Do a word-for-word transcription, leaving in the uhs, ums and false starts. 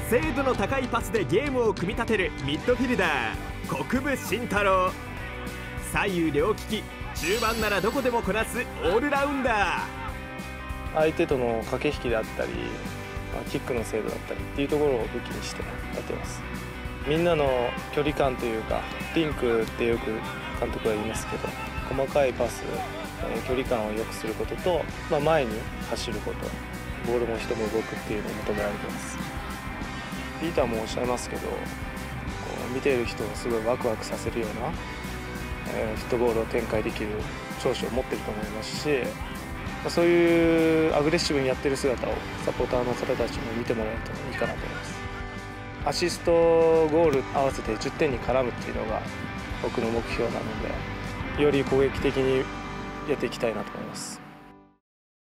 精度の高いパスでゲームを組み立てるミッドフィルダー国分慎太郎。左右両利き、中盤ならどこでもこなすオールラウンダー。 相手との駆け引きであったり、キックの精度だったりっていうところを武器にしてやってます。みんなの距離感というか、リンクってよく監督は言いますけど、細かいパス、距離感を良くすることと、まあ、前に走ること、ボールも人も動くっていうのを求められてます。ピーターもおっしゃいますけど、こう見ている人をすごいワクワクさせるような、えー、フットボールを展開できる長所を持っていると思いますし、まあ、そういうアグレッシブにやってる姿をサポーターの方たちに見てもらえるといいかなと思います。アシスト、ゴール合わせてじゅってんに絡むっていうのが僕の目標なので、より攻撃的にやっていきたいなと思います。